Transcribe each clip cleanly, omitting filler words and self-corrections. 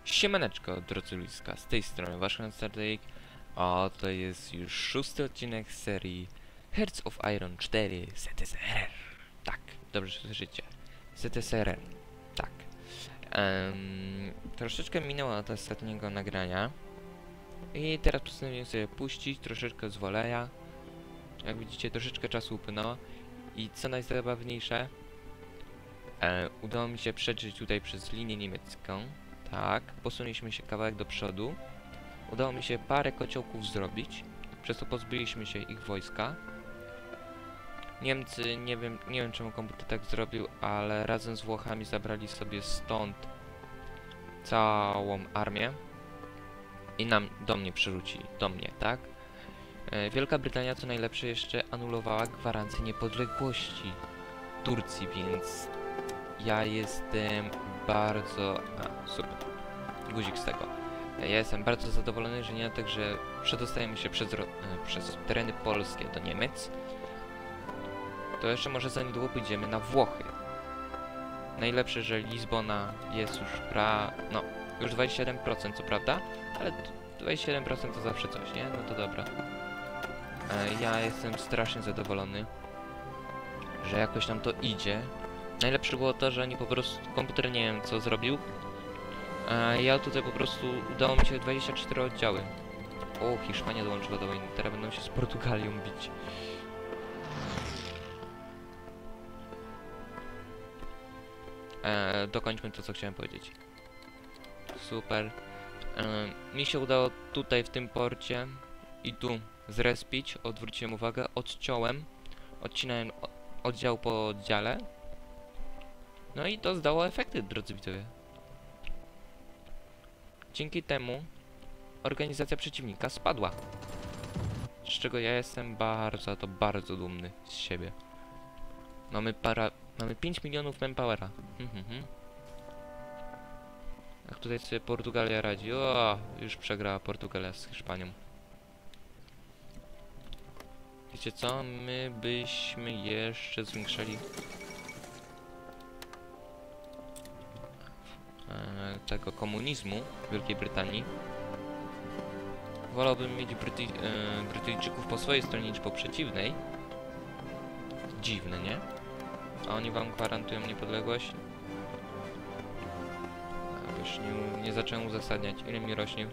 Siemaneczko, drodzy ludziska, z tej strony wasz Startek, a to jest już 6. odcinek z serii Hearts of Iron 4 ZSRR. Tak, dobrze słyszycie. ZSRR, tak. Troszeczkę minęło od ostatniego nagrania i teraz postanowiłem sobie puścić troszeczkę z woleja. Jak widzicie, troszeczkę czasu upłynęło i co najzabawniejsze, udało mi się przeżyć tutaj przez linię niemiecką. Tak, posunęliśmy się kawałek do przodu. Udało mi się parę kociołków zrobić, przez to pozbyliśmy się ich wojska. Niemcy, nie wiem czemu komputer tak zrobił, ale razem z Włochami zabrali sobie stąd całą armię i do mnie przerzucili, tak? Wielka Brytania, co najlepsze, jeszcze anulowała gwarancję niepodległości Turcji, więc ja jestem bardzo... super. Guzik z tego. Ja jestem bardzo zadowolony, że nie tak, że przedostajemy się przez tereny polskie do Niemiec. To jeszcze może za niedługo pójdziemy na Włochy. Najlepsze, że Lizbona jest już no, już 27% co prawda, ale 27% to zawsze coś, nie? No to dobra. Ja jestem strasznie zadowolony, że jakoś nam to idzie. Najlepsze było to, że oni po prostu, komputer nie wiem co zrobił. Ja tutaj po prostu udało mi się 24 oddziały. O, Hiszpania dołączyła do wojny, teraz będą się z Portugalią bić. Dokończmy to, co chciałem powiedzieć. Super. Mi się udało tutaj w tym porcie i tu zrespić, odwróciłem uwagę, odcinałem oddział po oddziale. No i to zdało efekty, drodzy widzowie. Dzięki temu organizacja przeciwnika spadła. Z czego ja jestem bardzo dumny z siebie. Mamy 5 milionów manpowera. Jak tutaj sobie Portugalia radzi. O, już przegrała Portugalia z Hiszpanią. Wiecie co? My byśmy jeszcze zwiększali tego komunizmu w Wielkiej Brytanii. Wolałbym mieć Brytyjczyków po swojej stronie niż po przeciwnej. Dziwne, nie? A oni wam gwarantują niepodległość? Już nie zacząłem uzasadniać. Ile mi rośnie?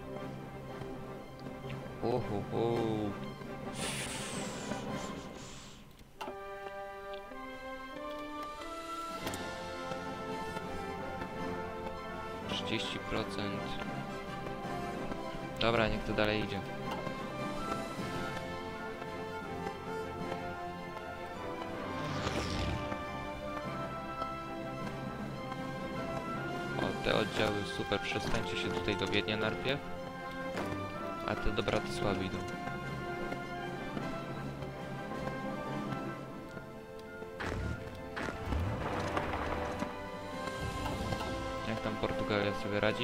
Uhuhu. Dobra, niech to dalej idzie. O, te oddziały super, przestańcie się tutaj do Wiednia najpierw. A te do Bratysławy idą. Jak tam Portugalia sobie radzi?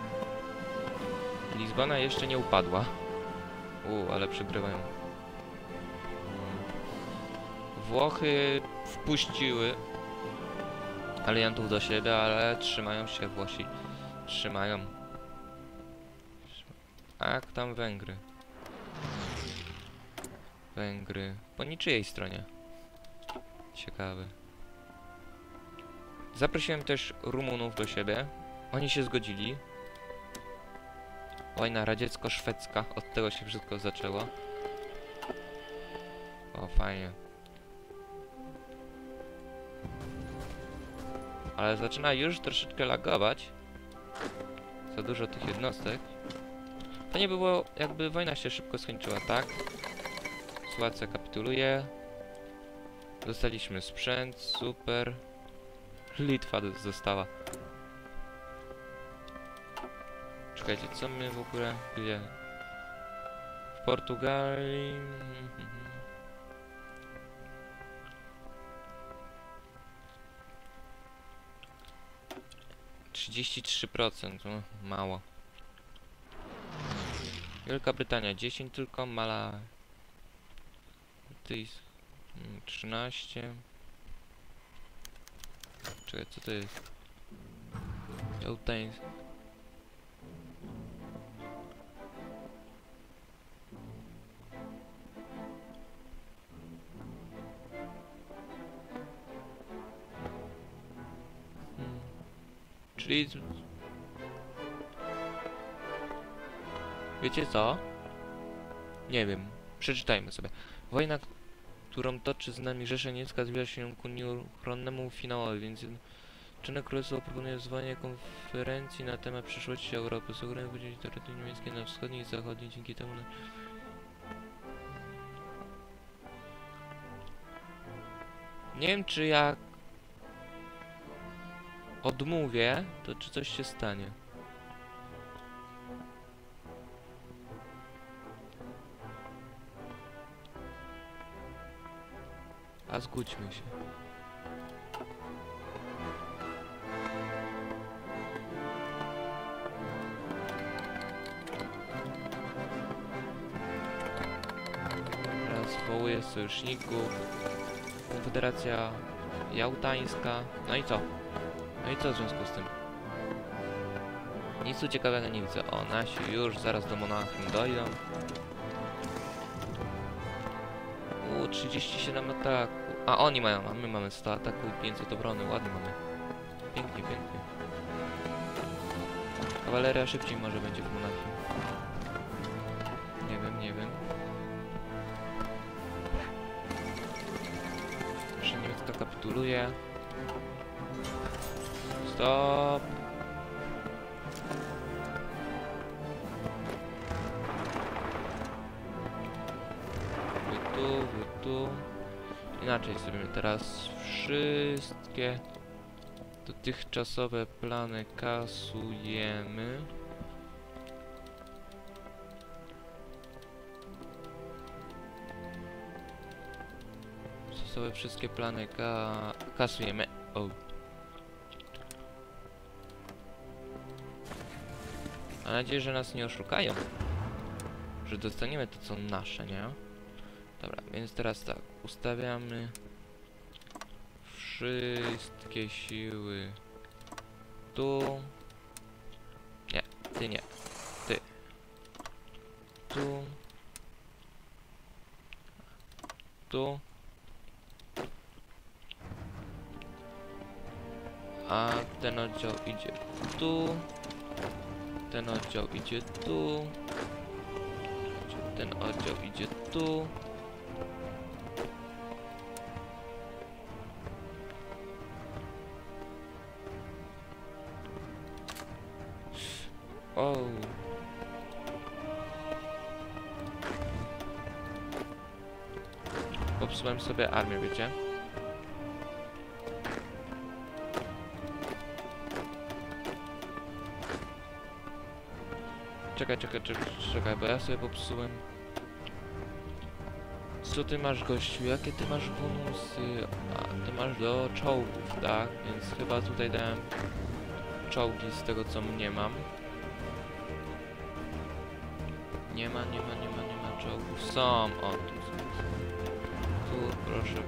Lizbona jeszcze nie upadła. Ale przegrywają. Włochy wpuściły aliantów do siebie, ale trzymają się Włosi. Trzymają. A jak tam Węgry? Węgry. Po niczyjej stronie. Ciekawe. Zaprosiłem też Rumunów do siebie. Oni się zgodzili. Wojna radziecko-szwedzka. Od tego się wszystko zaczęło. O, fajnie. Ale zaczyna już troszeczkę lagować. Za dużo tych jednostek. To nie było, jakby wojna się szybko skończyła, tak? Słowacja kapituluje. Dostaliśmy sprzęt, super. Litwa została. Czekajcie, co my w ogóle... Gdzie? W Portugalii... 33%, mało. Wielka Brytania 10 tylko, Mala... 13. Czekaj, co to jest? Tutaj... Czyli... Wiecie co? Nie wiem. Przeczytajmy sobie. Wojna, którą toczy z nami Rzesza Niemiecka, zbliża się ku nieuchronnemu finałowi, więc Zjednoczone Królestwo proponuje zwołanie konferencji na temat przyszłości Europy. Sugeruje podzielić terytorium niemieckie na wschodnie i zachodnie, dzięki temu... Nie wiem, czy jak odmówię, to czy coś się stanie. A zgódźmy się. Teraz wołuję sojuszników. Konfederacja Jałtańska. No i co? No i co w związku z tym? Nic tu ciekawego nie widzę. O, nasi już zaraz do Monachium dojdą. 37 ataku. A oni mają, a my mamy 100 ataku i 500 obrony. Ładnie mamy. Pięknie, pięknie. Kawaleria szybciej może będzie w Monachium. Nie wiem, nie wiem. Jeszcze niemiecka kapituluje. Stop! Wy tu. Inaczej zrobimy teraz wszystkie dotychczasowe plany kasujemy. Dotychczasowe wszystkie plany kasujemy. O. Mam nadzieję, że nas nie oszukają. Że dostaniemy to, co nasze, nie? Dobra, więc teraz tak. Ustawiamy wszystkie siły tu. Nie, ty nie. Ty. Tu. Tu. A ten oddział idzie tu. Ten oddział idzie tu. Ten oddział idzie tu. O. Popsułem sobie armię, wiecie? Czekaj, bo ja sobie popsułem. Co ty masz, gościu? Jakie ty masz bonusy? A, ty masz do czołgów, tak? Więc chyba tutaj dałem czołgi z tego, co mnie mam. Nie ma czołgów. Są, o, tu są. Tu, proszę.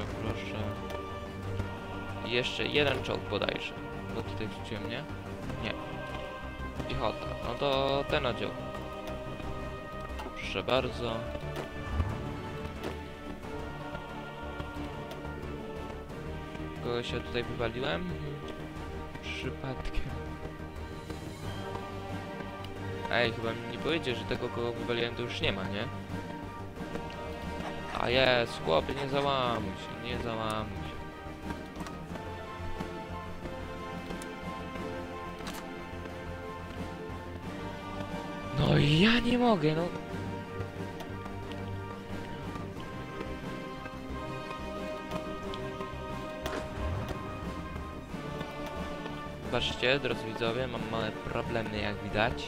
I jeszcze jeden czołg bodajże. Bo tutaj wrzuciłem, nie? Nie. Piechota. No to ten oddział. Proszę bardzo. Kogoś się tutaj wywaliłem? Przypadkiem. Ej, chyba mi nie powiedzieć, że tego, kogo wywaliłem, to już nie ma, nie? A jest, chłopie, nie załamuj się. No ja nie mogę, no. Zobaczcie, drodzy widzowie, mam małe problemy, jak widać.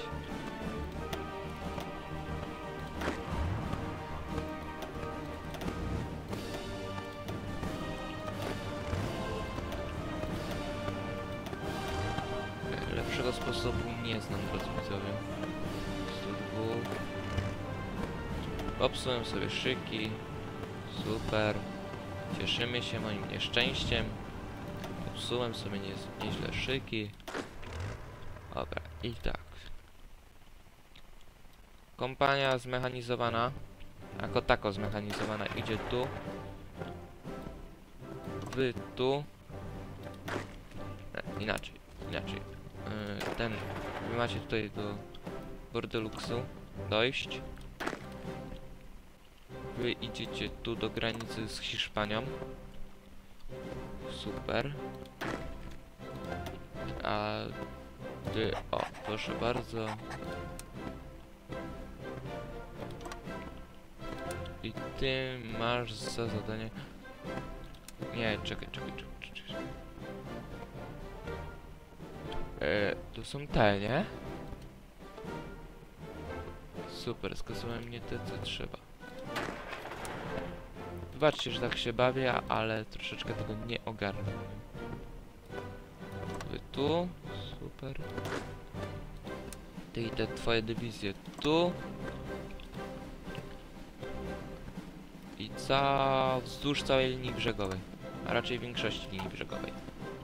Lepszego sposobu nie znam, drodzy widzowie. 102. Popsułem sobie szyki. Super. Cieszymy się moim nieszczęściem. Popsułem sobie nieźle szyki. Dobra, i tak. Kompania zmechanizowana. Jako tako zmechanizowana idzie tu. Wy tu. Inaczej. inaczej. Wy macie tutaj do Bordeluxu dojść. Wy idziecie tu do granicy z Hiszpanią. Super. A ty, o, proszę bardzo. I ty masz za zadanie... Nie, czekaj. To są te, nie? Super, skazałem nie te, co trzeba. Wybaczcie, że tak się bawię, ale troszeczkę tego nie ogarnę. Wy tu, super. Ty i te twoje dywizje tu. I wzdłuż całej linii brzegowej. A raczej większości linii brzegowej.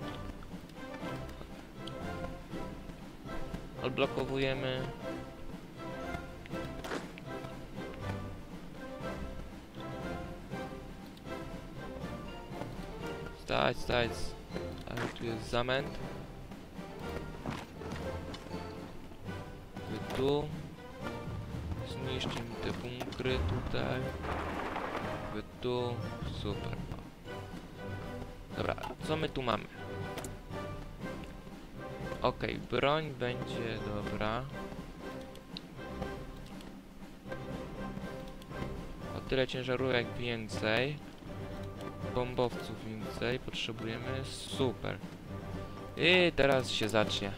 Odblokowujemy. Stać. Ale tu jest zamęt. Wy tu. Zniszczcie mi te bunkry tutaj. Wy tu. Super. Dobra, co my tu mamy? Okej, broń będzie dobra. O tyle ciężarówek więcej. Bombowców więcej potrzebujemy. Super. I teraz się zacznie.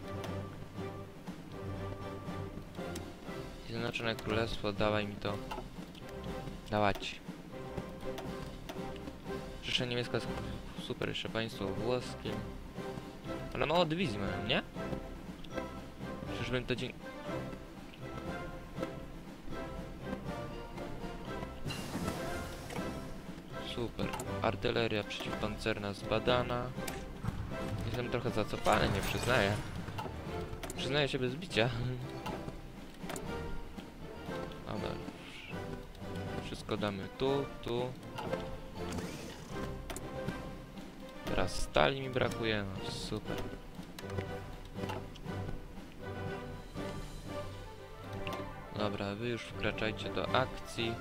Zjednoczone Królestwo, dawaj mi to. Dawać. Rzesza Niemiecka, super, jeszcze państwo włoskie. Ale mało dywizji mają, nie? Czyżbym to Super. Artyleria przeciwpancerna zbadana. Jestem trochę zacofany, nie przyznaję. Przyznaję się bez bicia. Dobra. Wszystko damy tu. Teraz stali mi brakuje, no super. Dobra, wy już wkraczajcie do akcji.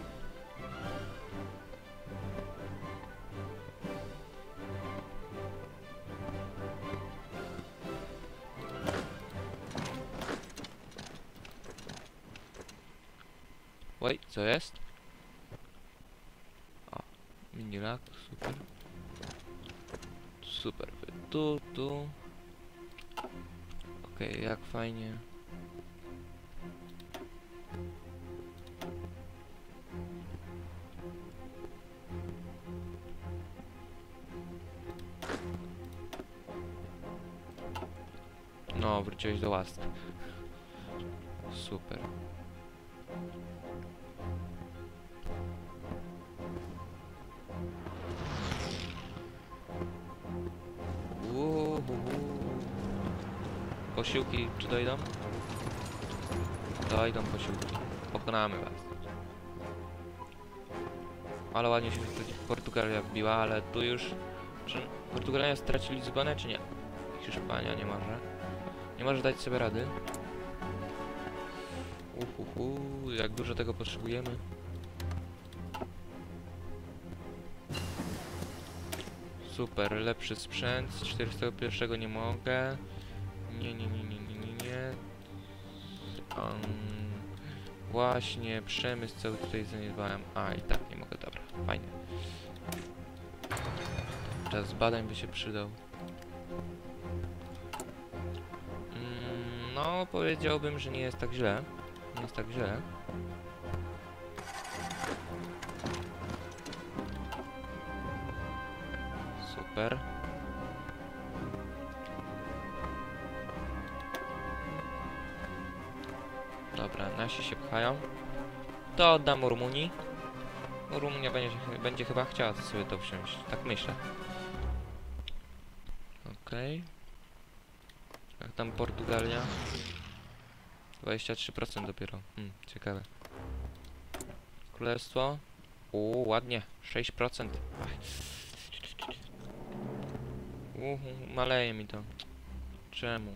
Oj, co jest? O, minilak, super. Super, tu. Okej, jak fajnie. No, wróciłeś do łask. Super. Posiłki czy dojdą? Dojdą posiłki. Pokonamy was. Ale ładnie się Portugalia wbiła, ale tu już... Czy Portugalia straci Lizbonę, czy nie? Hiszpania nie może. Nie może dać sobie rady. Jak dużo tego potrzebujemy. Super, lepszy sprzęt. Z 41 nie mogę. Nie. Właśnie, przemysł cały tutaj zaniedbałem. A, i tak nie mogę, dobra, fajnie. Czas badań by się przydał. No, powiedziałbym, że nie jest tak źle. Nie jest tak źle. Super. Dobra, nasi się pchają. To oddam Rumunii. Rumunia będzie chyba chciała sobie to wziąć. Tak myślę. Okej. Jak tam Portugalia? 23% dopiero. Ciekawe. Królestwo. Ładnie. 6%. Maleje mi to. Czemu?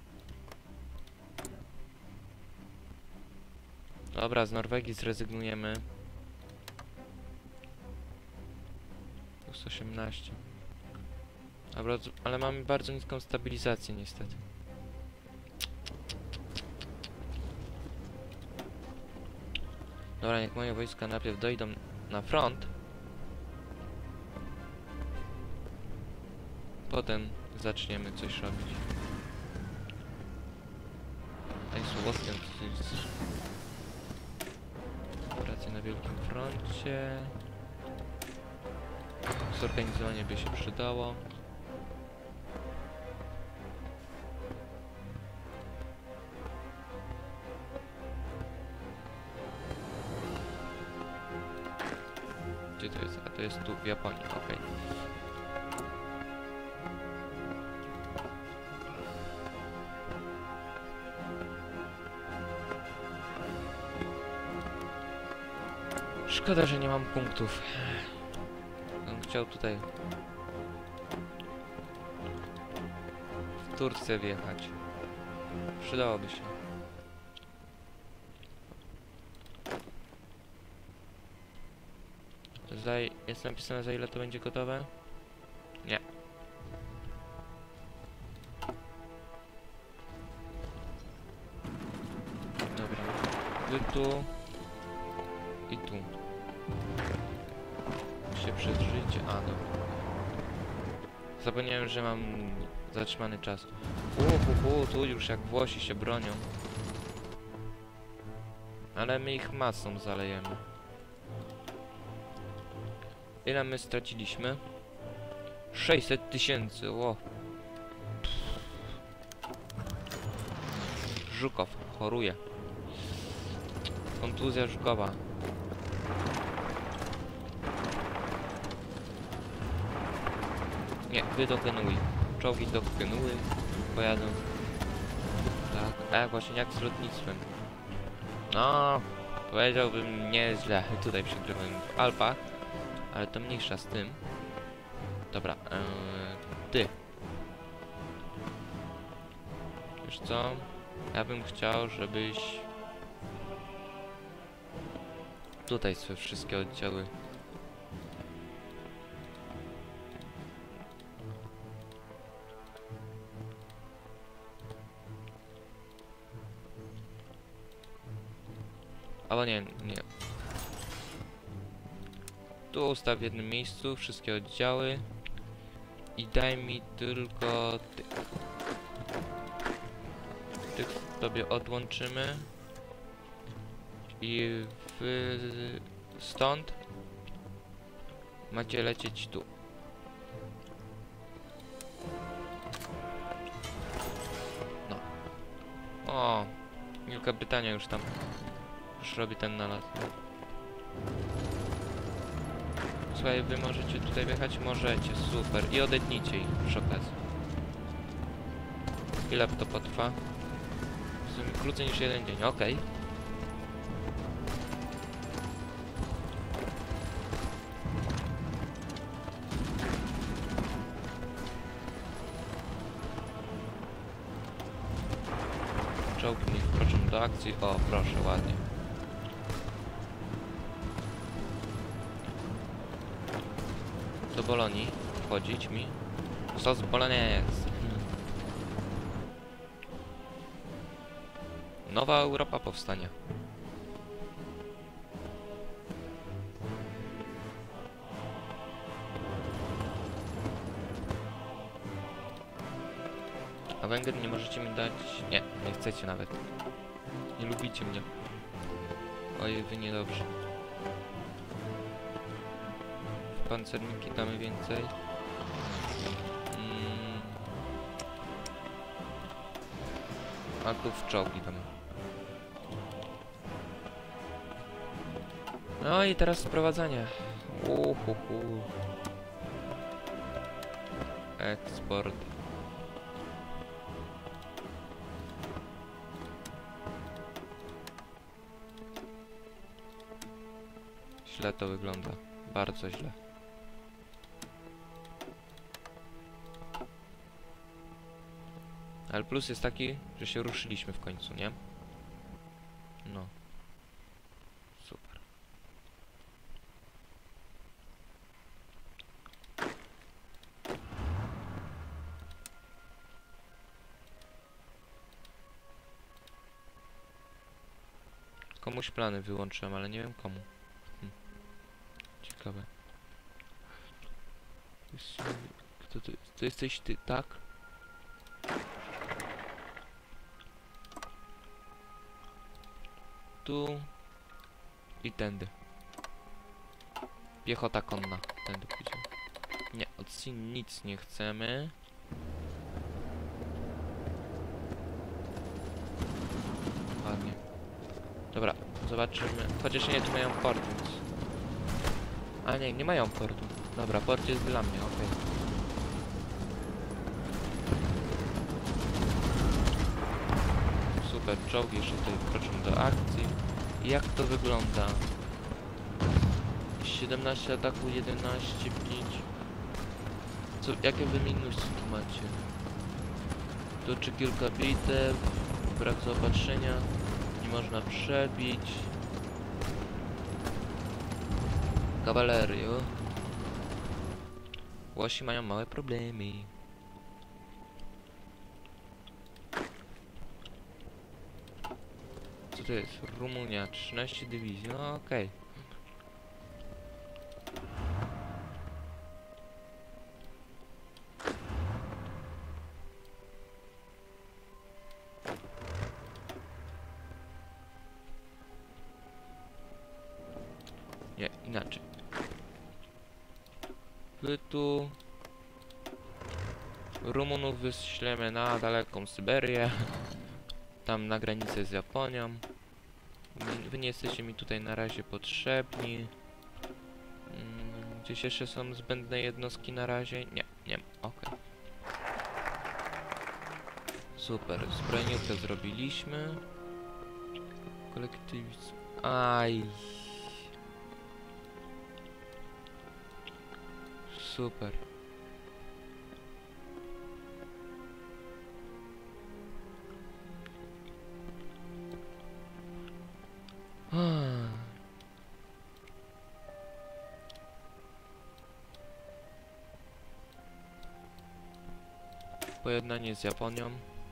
Dobra, z Norwegii zrezygnujemy. Plus 18. Dobra, ale mamy bardzo niską stabilizację niestety. Dobra, niech moje wojska najpierw dojdą na front. Potem zaczniemy coś robić. Państwo włoskie operacje na Wielkim Froncie. Zorganizowanie by się przydało. Gdzie to jest? A to jest tu w Japonii, okej. Szkoda, że nie mam punktów. Bym chciał tutaj w Turcję wjechać. Przydałoby się. Jest napisane, za ile to będzie gotowe? Nie. Dobra. Wy tu i tu. Się przedrzyjcie. A, dobra. Zapomniałem, że mam zatrzymany czas. Tu już jak Włosi się bronią. Ale my ich masą zalejemy. Ile my straciliśmy? 600 000, ło. Żukow choruje. Kontuzja żukowa. Nie, wy do Genui. Czołgi do Genui pojadą. Tak, a właśnie jak z lotnictwem. No, powiedziałbym nieźle. Tutaj przegrywam w Alpach. Ale to mniejsza z tym. Dobra, ty. Wiesz co? Ja bym chciał, żebyś tutaj swoje wszystkie oddziały albo nie. Tu ustaw w jednym miejscu wszystkie oddziały i daj mi tylko tych. Tych sobie odłączymy i stąd macie lecieć tu. No. O, Wielka Brytania już tam robi ten nalot. Słuchaj, wy możecie tutaj wjechać? Możecie, super. I odetnijcie ich przy okazji. Ile to potrwa? W sumie krócej niż jeden dzień, okej. Czołgi niech wkroczą do akcji. O, proszę, ładnie. Do Bolonii wchodzić mi. Sos Bolognese. Nowa Europa powstanie. A Węgier nie możecie mi dać... Nie, nie chcecie nawet. Nie lubicie mnie. Oj, wy niedobrze. Pancerniki damy więcej. A tu w czołgi damy. No i teraz sprowadzanie. Eksport. Źle to wygląda. Bardzo źle. Ale plus jest taki, że się ruszyliśmy w końcu, nie? No. Super. Komuś plany wyłączyłem, ale nie wiem komu. Ciekawe. Kto ty? To jesteś ty, tak? Tu i tędy. Piechota konna. Tędy pójdziemy. Nie, od Sin nic nie chcemy. Ładnie. Dobra, zobaczymy. Chociaż nie, tu mają port, więc... A nie, nie mają portu. Dobra, port jest dla mnie, okej. Super, czołgi jeszcze tutaj wkroczą do akcji. I jak to wygląda? 17 ataku, 11, 5. Co, jakie wy minusy tu macie? Toczy kilka bitew, brak zaopatrzenia, nie można przebić. Kawalerio. Łosi mają małe problemy. Co to jest? Rumunia, 13 dywizji, no okej. Nie, inaczej. Wy tu... Rumunów wyślemy na daleką Syberię. Tam na granicę z Japonią. Wy nie jesteście mi tutaj na razie potrzebni. Gdzieś jeszcze są zbędne jednostki na razie? Nie, nie ma, okej. Super, zbrojniówkę zrobiliśmy. Kolektywizm. Aj. Super. Pojednanie z Japonią.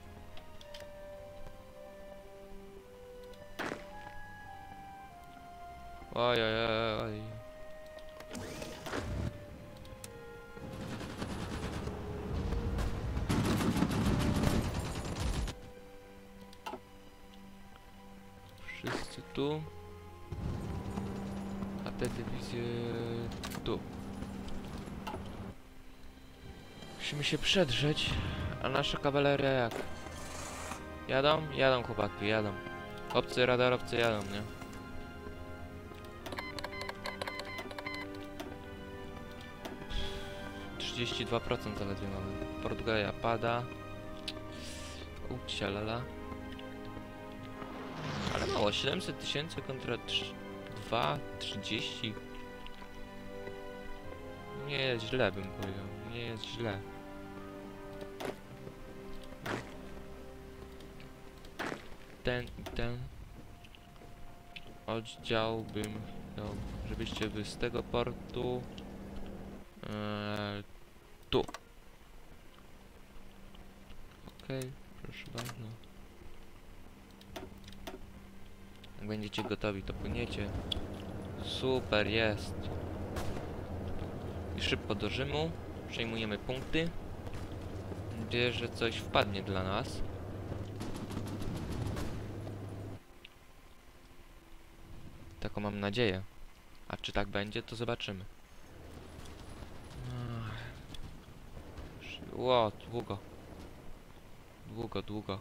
Oj, oj, oj, oj. Wszyscy tu. A te dywizje tu. Musimy się przedrzeć. A nasza kawaleria jak? Jadą? Jadą chłopaki, jadą. Obcy radarowcy jadą, nie? %32 zaledwie mamy. Portugalia pada. Ucialala. Ale mało, 700 000 kontra 2,30. Nie jest źle, bym powiedział. Nie jest źle. Ten i ten oddział bym chciał, żebyście wy z tego portu tu. Okej, proszę bardzo. Jak będziecie gotowi, to płyniecie. Super, jest. I szybko do Rzymu. Przejmujemy punkty. Mam nadzieję, że coś wpadnie dla nas. Taką mam nadzieję. A czy tak będzie, to zobaczymy. Ło, długo. Długo, długo.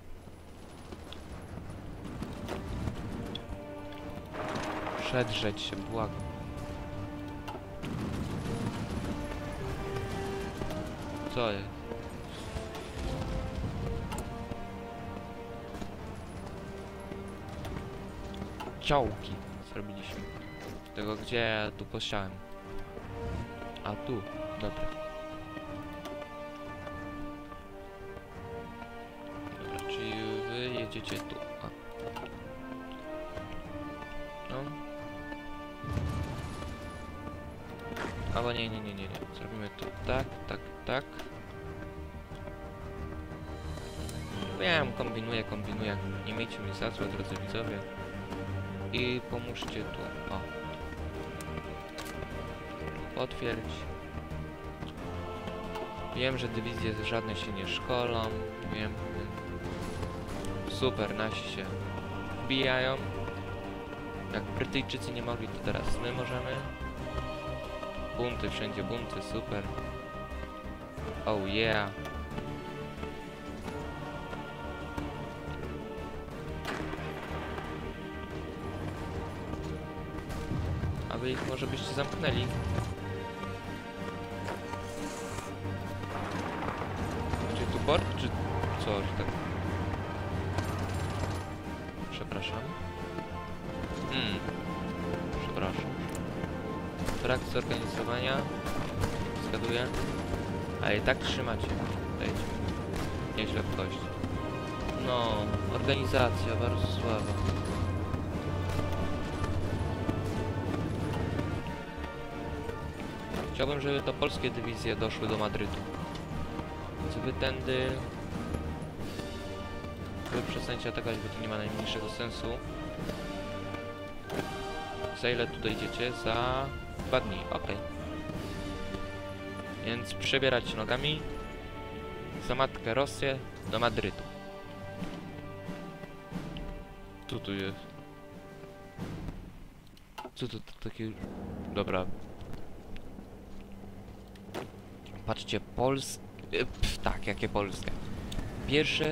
Przedrzeć się, błagam. Co jest? Ciołki zrobiliśmy. Tego gdzie ja tu posiałem. A tu, dobra. idziecie tu. O. No. Albo nie. Zrobimy to tak, tak, tak. Wiem, kombinuję. Nie miejcie mi za złe, drodzy widzowie. I pomóżcie tu. O. Potwierdź. Wiem, że dywizje żadne się nie szkolą. Wiem. Super, nasi się wbijają. Jak Brytyjczycy nie mogli, to teraz my możemy. Bunty, wszędzie bunty, super. Oh yeah. A wy ich może byście zamknęli? Czy tu port, czy co, że tak? Przepraszam. Przepraszam. Brak zorganizowania. Zgaduję. Ale i tak trzymacie. Dajcie mi. Nieźle w kość. No, organizacja bardzo słaba. Chciałbym, żeby to polskie dywizje doszły do Madrytu. Więc wy tędy... Wy przestańcie atakować, bo to nie ma najmniejszego sensu. Za ile tu dojdziecie? Za 2 dni, okej. Więc przebierać nogami za matkę Rosję do Madrytu. Co tu jest? Co to takie... Dobra. Patrzcie, tak, jakie polskie. Pierwsze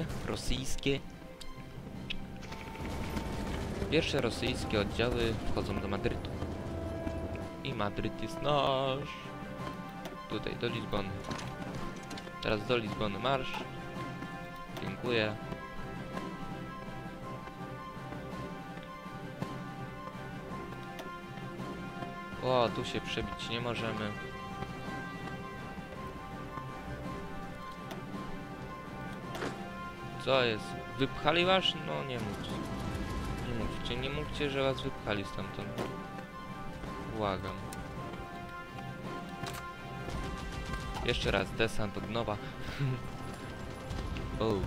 rosyjskie oddziały wchodzą do Madrytu. I Madryt jest nasz. Tutaj, do Lizbony. Teraz do Lizbony marsz. Dziękuję. O, tu się przebić nie możemy. Co jest? Wypchali was? No nie mówcie. Nie mówcie, że was wypchali stamtąd. Błagam. Jeszcze raz, desant od nowa. O.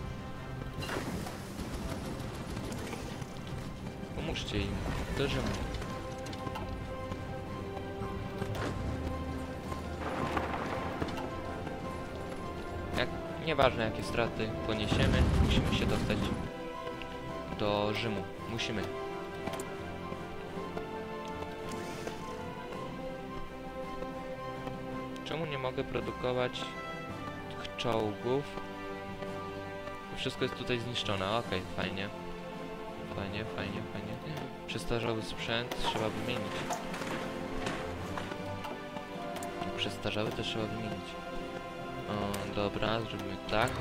Pomóżcie im. Uderzymy. Nieważne jakie straty poniesiemy, musimy się dostać do Rzymu. Musimy. Czemu nie mogę produkować tych czołgów? Wszystko jest tutaj zniszczone. Okej, fajnie. Fajnie. Przestarzały sprzęt trzeba wymienić. Przestarzały też trzeba wymienić. O, dobra, zrobimy tak.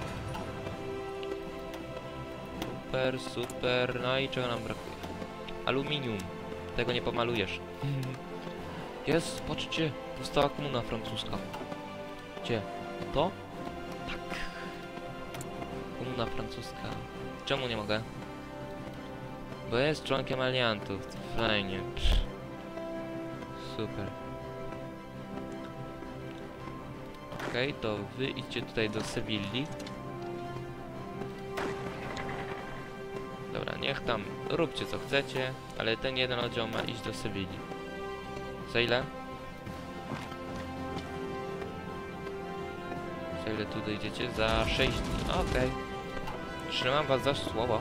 Super. No i czego nam brakuje? Aluminium. Tego nie pomalujesz. Jest, patrzcie. Została komuna francuska. Gdzie? To? Tak. Komuna francuska. Czemu nie mogę? Bo jest członkiem aliantów. Fajnie. Super. Okej, to wy idźcie tutaj do Sewilli. Dobra, niech tam róbcie co chcecie, ale ten jeden oddział ma iść do Sewilli. Za ile? Za ile tu dojdziecie? Za 6 dni. Okej. Trzymam was za słowo.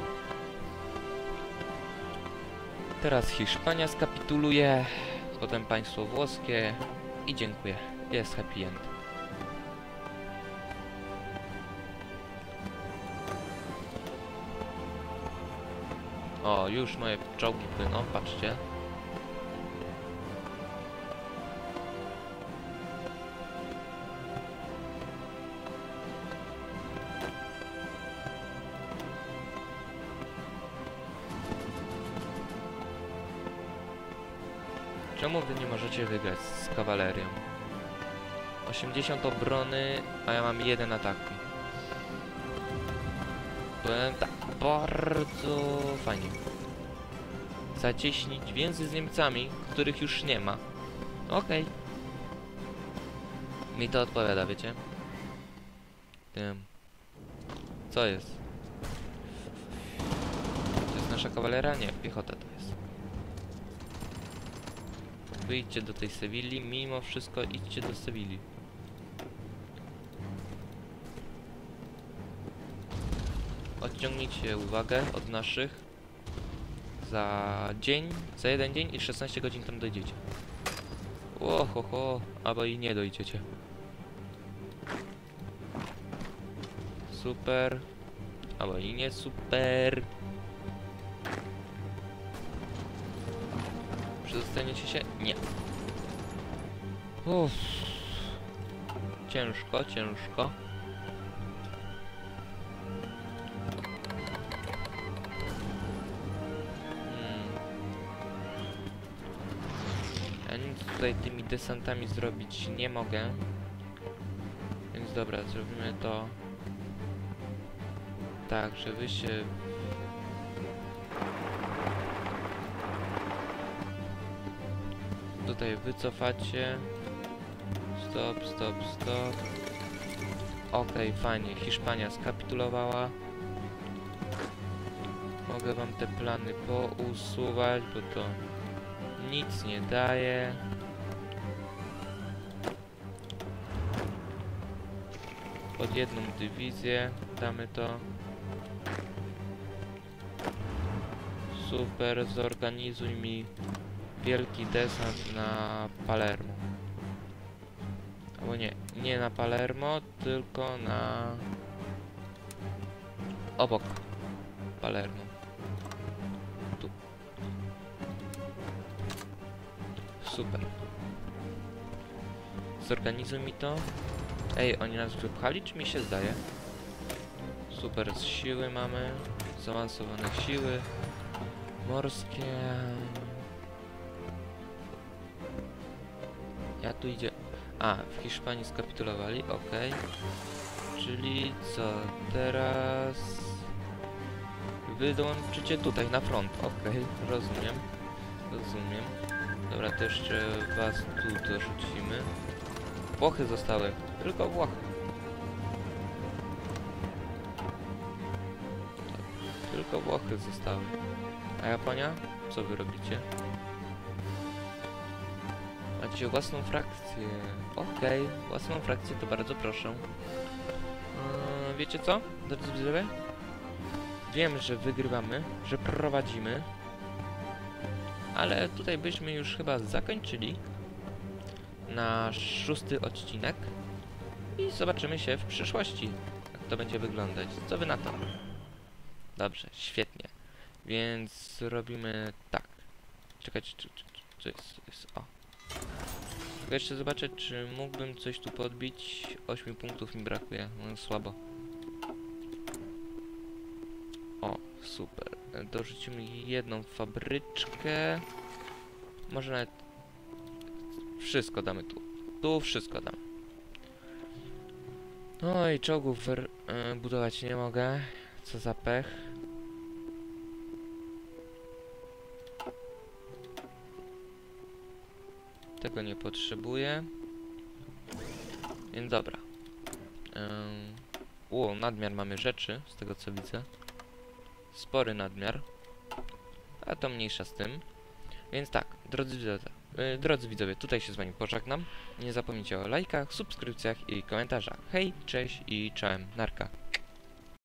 Teraz Hiszpania skapituluje, potem państwo włoskie i dziękuję. Jest happy end. O, już moje czołgi płyną, patrzcie. Czemu wy nie możecie wygrać z kawalerią? 80 obrony, a ja mam 1 ataku. Powiem tak, bardzo fajnie. Zacieśnić więzy z Niemcami, których już nie ma. Okej. Mi to odpowiada, wiecie? Co jest? To jest nasza kawaleria? Nie, piechota to jest. Wyjdźcie do tej Sewilli, mimo wszystko idźcie do Sewilli. Odciągnijcie uwagę od naszych. Za jeden dzień i 16 godzin tam dojdziecie. Ohoho, albo i nie dojdziecie. Super. Albo i nie super. Przedostaniecie się? Nie. Uff. Ciężko, ciężko. Ja nic tutaj tymi desantami zrobić nie mogę. Więc dobra, zrobimy to tak, że wy się tutaj wycofacie. Stop, stop, stop. Okej, fajnie. Hiszpania skapitulowała. Mogę wam te plany pousuwać, bo to nic nie daje. Pod jedną dywizję damy to. Super, zorganizuj mi wielki desant na Palermo. Albo nie na Palermo, tylko na obok Palermo. Tu. Super. Zorganizuj mi to. Ej, oni nas wypchali, czy mi się zdaje? Super, z siły mamy. Zaawansowane siły morskie. Ja tu idzie. A, w Hiszpanii skapitulowali, okej. Czyli co? Teraz wy dołączycie tutaj na front, okej. Rozumiem. Rozumiem. Dobra, to jeszcze was tu dorzucimy. Włochy zostały. Tylko Włochy. Tylko Włochy zostały. A Japonia? Co wy robicie? Macie własną frakcję. Okej, własną frakcję to bardzo proszę. Wiecie co, drodzy widzowie? Wiem, że wygrywamy, że prowadzimy. Ale tutaj byśmy już chyba zakończyli nasz 6. odcinek. I zobaczymy się w przyszłości, jak to będzie wyglądać. Co wy na to? Dobrze, świetnie. Więc robimy tak. Czekajcie, co jest? O. Tylko jeszcze zobaczę, czy mógłbym coś tu podbić. 8 punktów mi brakuje. No, słabo. O, super. Dorzucimy jedną fabryczkę. Może nawet wszystko damy tu. Tu wszystko dam. No i czołgów budować nie mogę. Co za pech. Tego nie potrzebuję. Więc dobra. Nadmiar mamy rzeczy, z tego co widzę. Spory nadmiar. A to mniejsza z tym. Więc tak, drodzy widzowie, tutaj się z wami pożegnam. Nie zapomnijcie o lajkach, subskrypcjach i komentarzach. Hej, cześć i czołem, narka.